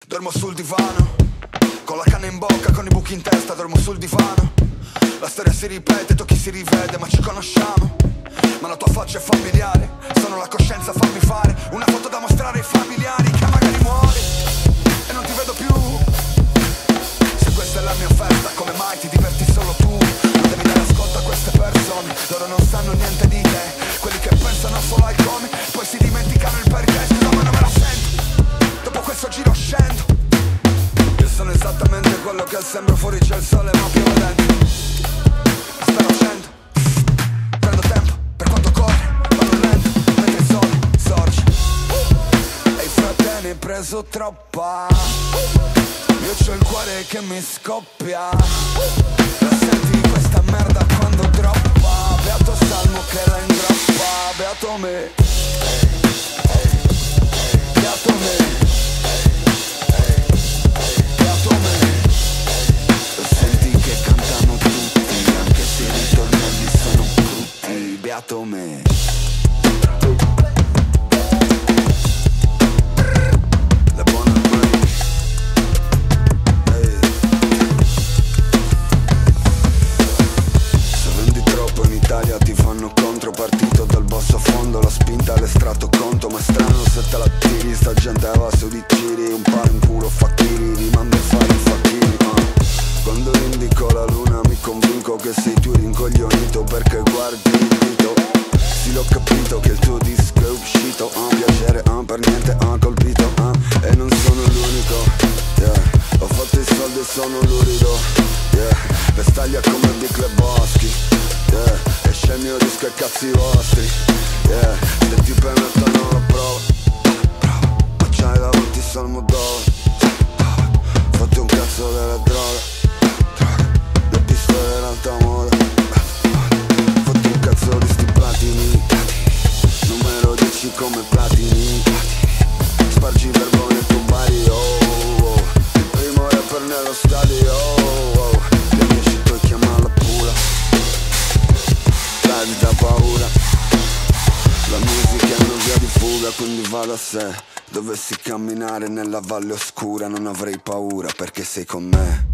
Dormo sul divano, con la canna in bocca, con i buchi in testa, dormo sul divano. La storia si ripete, tocchi si rivede, ma ci conosciamo. Ma la tua faccia è familiare, sono la coscienza, fammi fare una foto da mostrare ai familiari, che magari muori e non ti vedo più. Se questa è la mia festa, come mai ti diverti solo tu? Non devi dare ascolto a queste persone, loro non sanno niente di te. Quelli che pensano solo ai come, poi si dimenticano il perché. Scusa ma non me la sento, dopo questo giro scendo. Io sono esattamente quello che sembro, fuori c'è il sole ma piove dentro. Spero scendo, prendo tempo per quanto corre, vado lento, mentre il sole sorge. E i fratelli hai preso troppa, io c'ho il cuore che mi scoppia. La senti questa merda quando droppa, beato Salmo che la ingroppa, beato me, beato me. Beato me. La buona break. Se vendi troppo in Italia ti fanno contro. Partito dal basso fondo, la spinta all'estratto conto. Ma è strano se te la tiri, sta gente va su di giri. Un palo in culo fa chili, rimando a fare i facchini. Quando indico la luna mi convinco che sei tu rincoglionito, perché guardi il dito. Sì, l'ho capito che il tuo disco è uscito, piacere, per niente, colpito, e non sono l'unico, yeah. Ho fatto i soldi e sono lurido, yeah. Vestaglia come Big Lebowski, yeah. Esce il mio disco e cazzi vostri, yeah. Se ti permettono la prova, ma c'hai davanti Salmo dove? Fatti un cazzo della droga, le pistole in alta moda. Fatti un cazzo di sti platini, numero 10 come platini. Spargi per buone e tu bari, oh. Il primo rapper nello stadio, oh. Gli amici tuoi chiamano la pula, la vita paura. La musica è una via di fuga, quindi va da sé. Dovessi camminare nella valle oscura non avrei paura, perché sei con me.